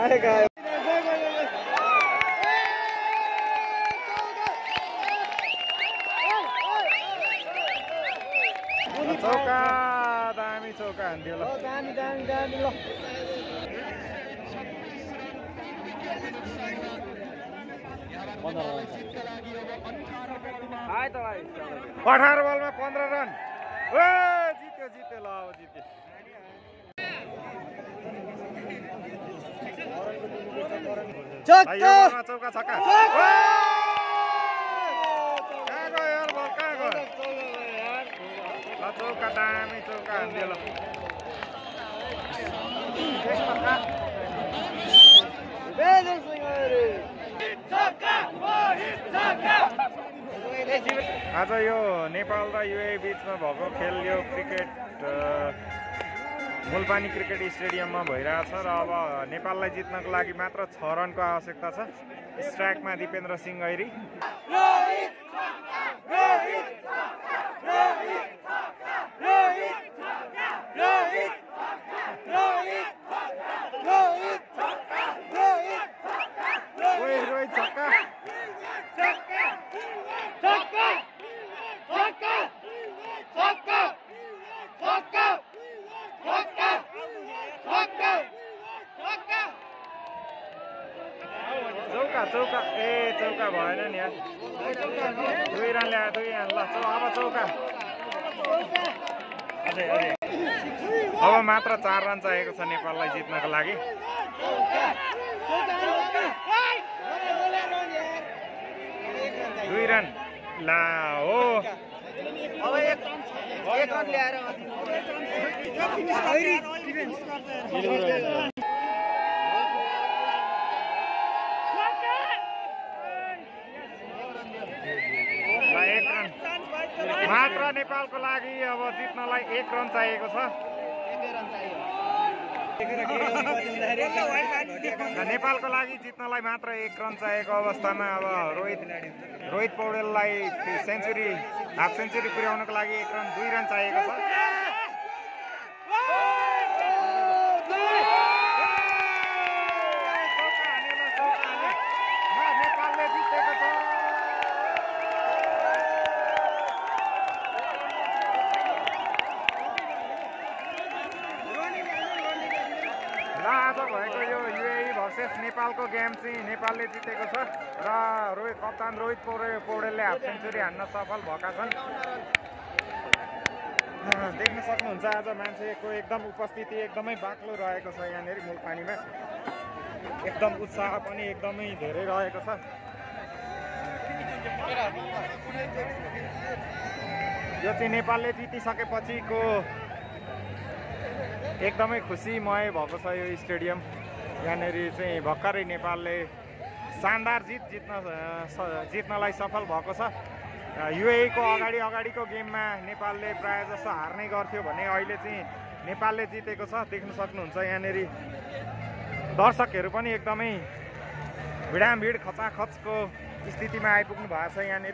चौका दामी चौका हान्दियो ल दामी ल हाय त भाइ 18 बलमा 15 रन ओ जित्यो ल अब जित्यो चौका छक्का कहाँ गयो यार बल कहाँ गयो चौका दामी चौका हान्दियो ल आज यो नेपाल र युए बीचमा भएको खेल यो क्रिकेट मुलपानी क्रिकेट स्टेडियममा भइरहेछ र अब नेपाललाई जित्नको लागि मात्र 6 रनको आवश्यकता छ। स्ट्राइकमा दिपेन्द्र सिंह गैरी रोहित छक्का चौका ए चौका भएन नि यार 2 रन ल्यायो 2 रन ल अब चौका अब मात्र 4 रन चाहिएको छ नेपाललाई जित्नको लागि 2 रन ला हो अब एक रन ल्याएर मात्र नेपालको लागि अब जित्नलाई 1 रन चाहिएको छ। नेपालको लागि जित्नलाई मात्र 1 रन चाहिएको अवस्थामा अब रोहित पौडेललाई सेन्चुरी हाफ सेन्चुरी पुर्याउनको लागि 1 रन 2 रन चाहिएको छ। नेपालले जितेको छ। आज भएको यो युएई भर्सेस नेपालको गेम चाहिँ नेपालले जितेको छ र कप्तान रोहित पौडेलले हाफ सेन्चुरी हान्न सफल भएका छन्। देख्न सक्नुहुन्छ आज मान्छेको एकदम उपस्थिति एकदमै बाक्लो रहेको छ। यहाँनिर मुलपानीमा एकदम उत्साह पनि एकदमै धेरै रहेको छ। यो चाहिँ नेपालले जितिसकेपछिको एकदमै खुसीमय भएको छ यो स्टेडियम। यहाँनिर चाहिँ भर्खरै नेपालले शानदार जित्नलाई सफल भएको छ। युएईको अगाडिको गेममा नेपालले प्रायः जस्तो हार्ने गर्थ्यो भने अहिले चाहिँ नेपालले जितेको छ। देख्न सक्नुहुन्छ यहाँनिर दर्शकहरू पनि एकदमै भिडामभिड खचाखचको स्थितिमा आइपुग्नु भएको छ। यहाँनिर